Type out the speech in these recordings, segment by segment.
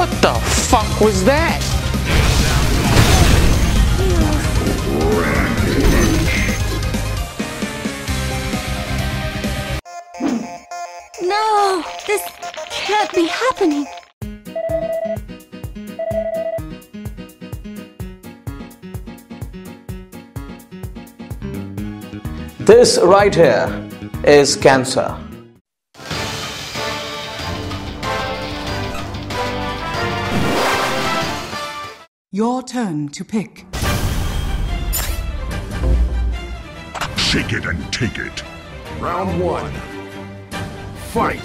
the fuck was that? No, this can't be happening. This right here is cancer. Your turn to pick. Shake it and take it. Round one. Fight!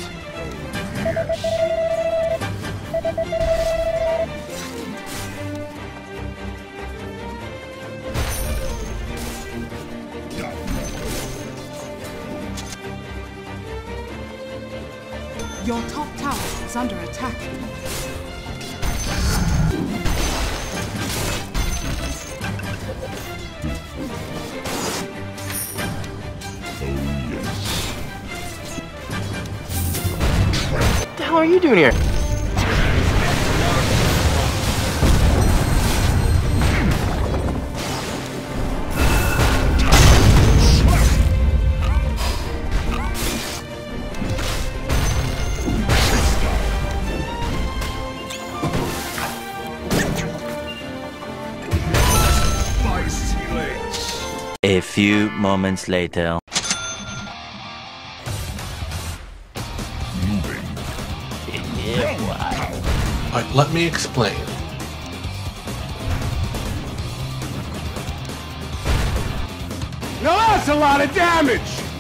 Your top tower is under attack. What the hell are you doing here? A few moments later. Alright, let me explain. Now that's a lot of damage!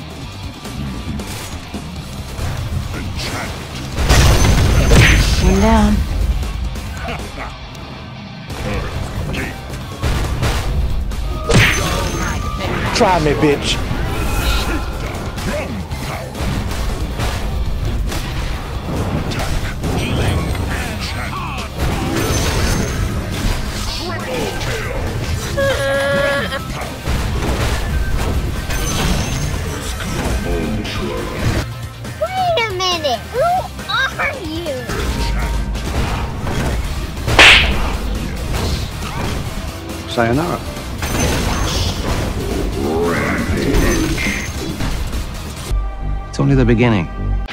Calm down. Try me, bitch. Wait a minute! Who are you? Sayonara. It's only the beginning.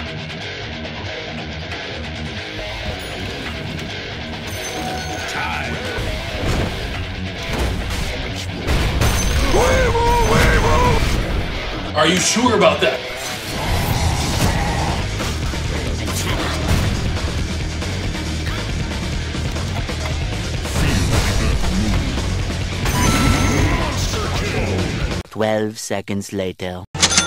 Are you sure about that? Monster 12 seconds later.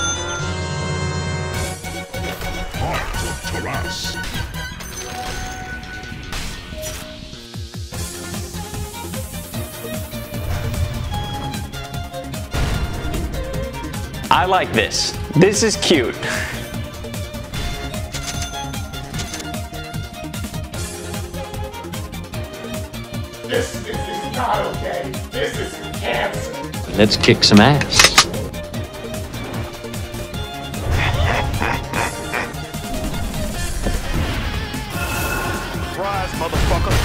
I like this. This is cute. This is not okay. This is cancer. Let's kick some ass. Surprise, motherfucker.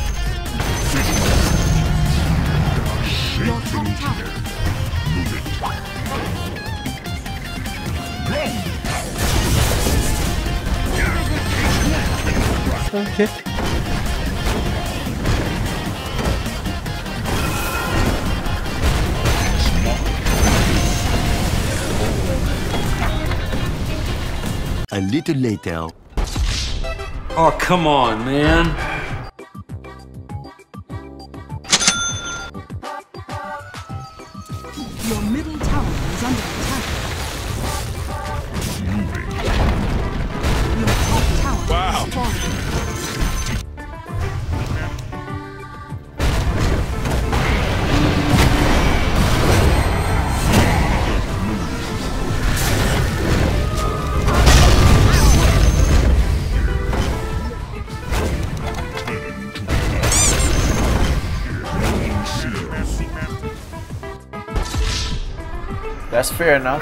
Your top tower. Okay. A little later. Oh, come on, man. Your middle tower is under attack. Your top tower is falling. That's fair enough.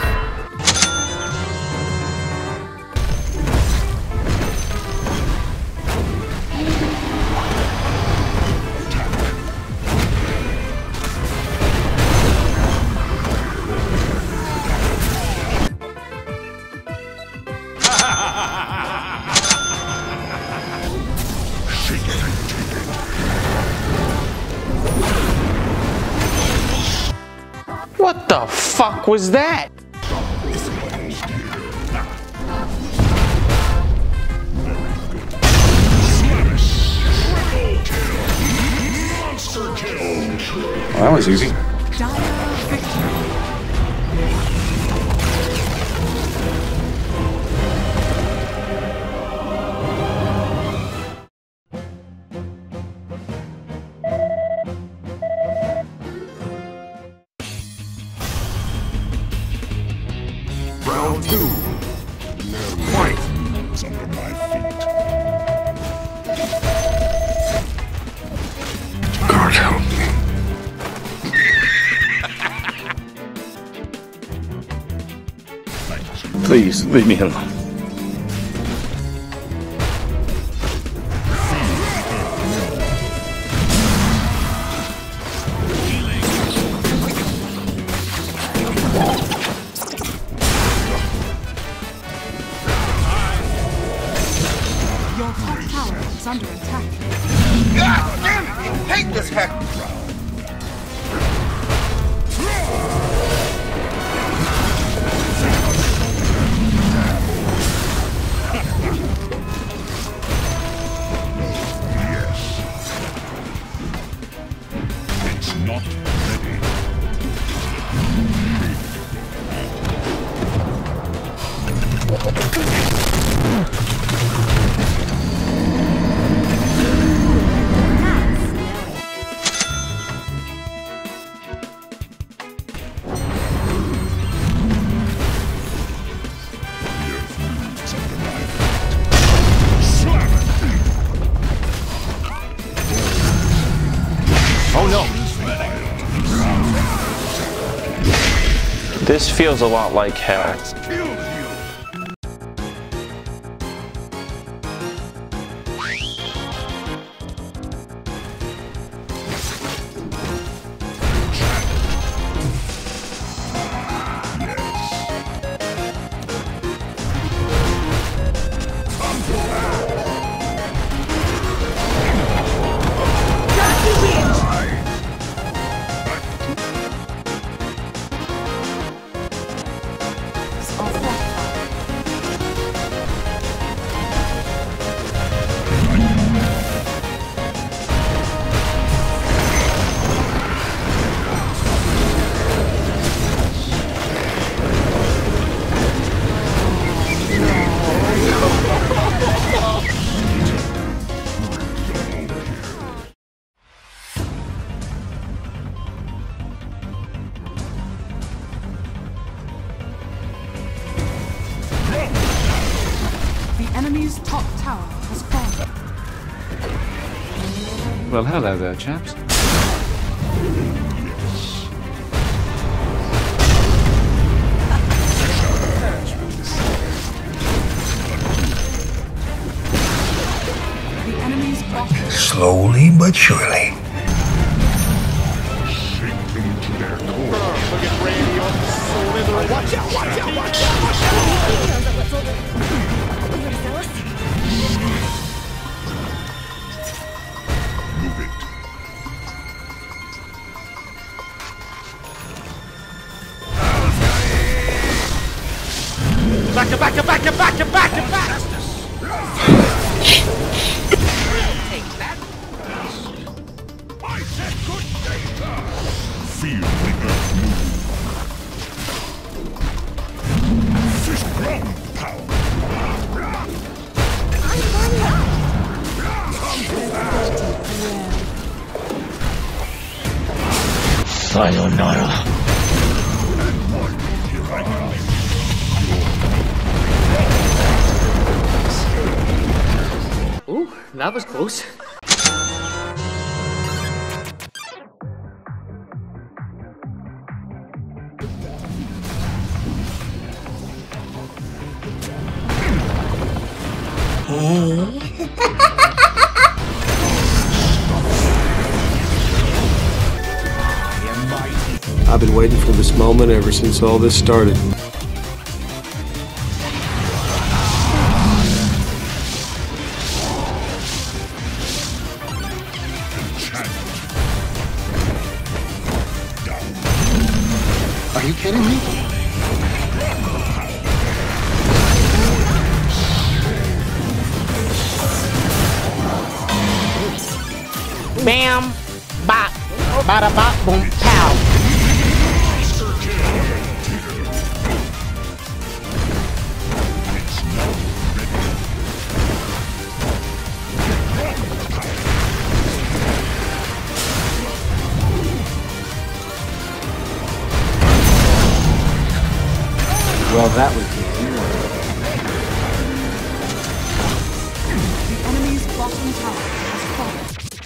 fuck was that? Well, that was easy. Dire victory. Round 2. Fight. It's under my feet. God help me. Please, leave me alone. Your top tower is under attack. God damn it! I hate this heck. It's not ready. Oh no. This feels a lot like hell. The enemy's top tower has fallen. Well, hello there, chaps. The enemy's bottom Slowly but surely. Shake them to their core. Watch out! Watch out! Watch out! Watch out! Move it. Back to back to back to back to back to back! I said good data. Feel the earth move. Fish ground power. Sayonara. Here I come. Ooh, that was close. I've been waiting for this moment ever since all this started. Are you kidding me? Bam, bop, bada bop, boom, pow. Well, that was easy. The enemy's bottom tower has fallen.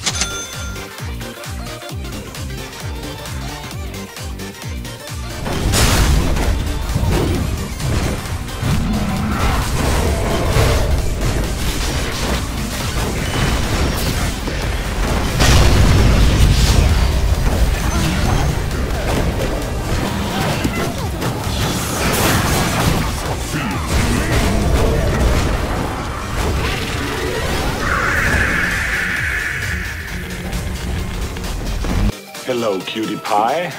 Hello, cutie pie.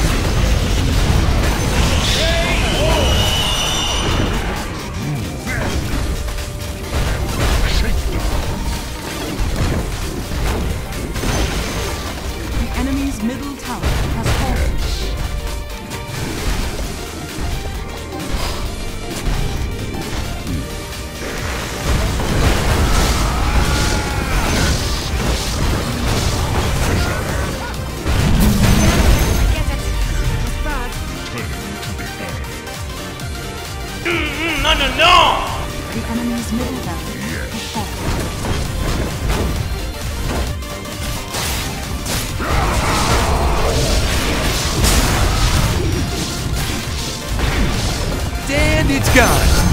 The enemy's middle tower has fallen. No! The enemy's middle tower has fallen. And it's gone.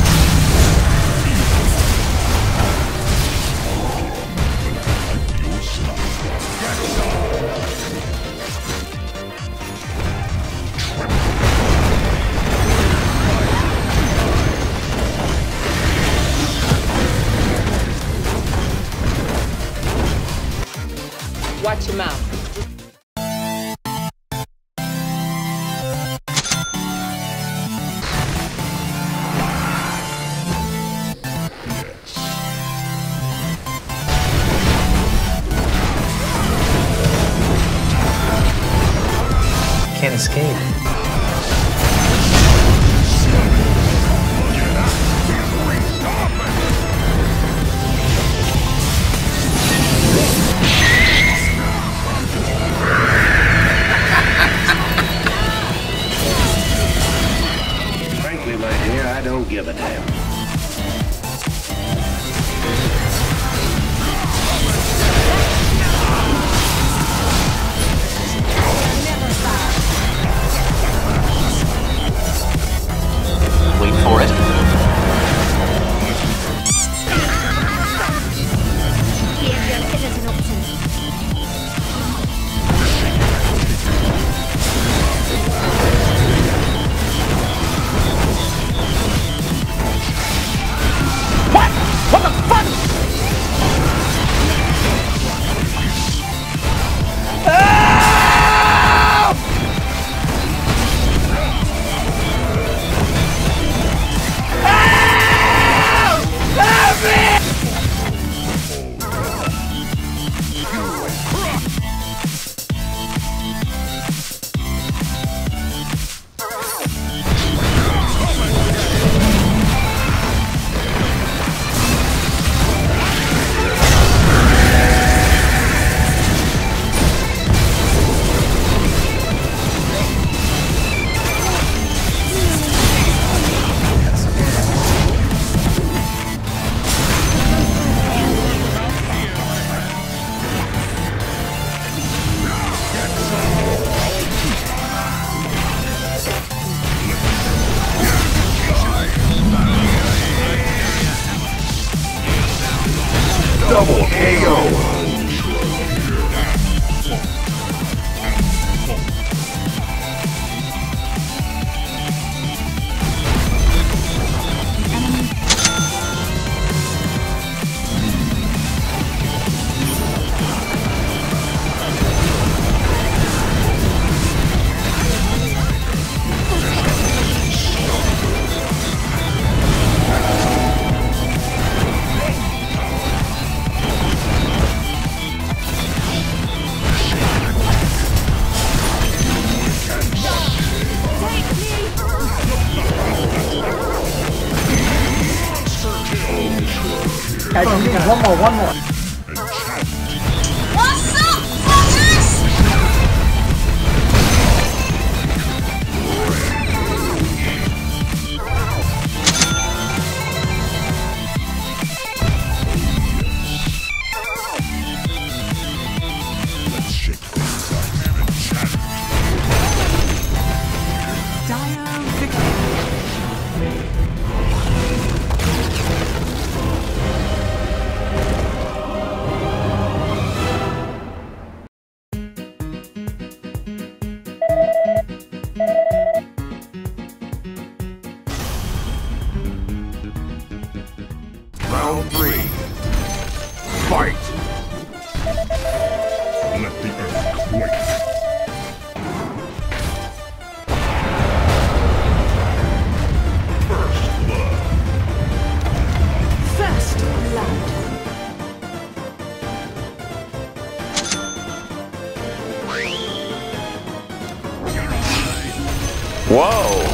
Watch your mouth. Can't escape. Frankly, my dear, I don't give a damn. Wait for it. What the fuck? Double KO. Guys, one more. What's up, fuckers? Let's shake things up and chat. Dire victory. Round 3. Fight! Let the earth quake. First blood. First blood. Whoa!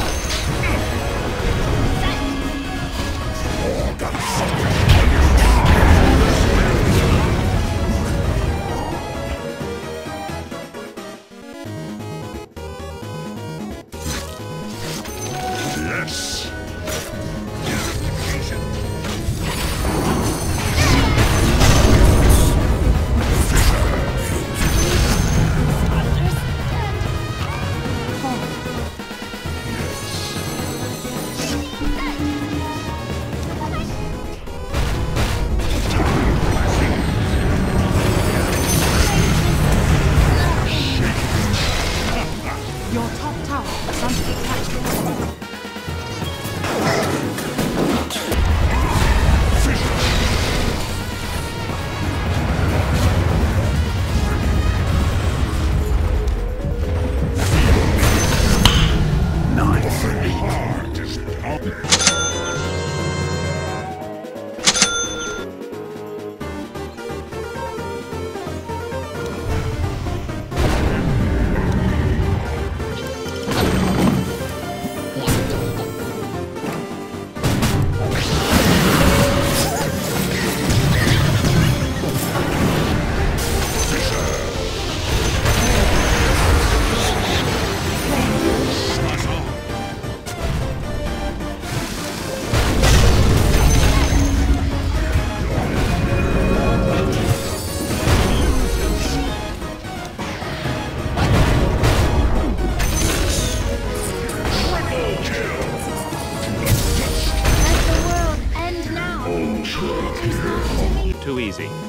Yes! Your top tower is under attack. Let the world end now. Too easy.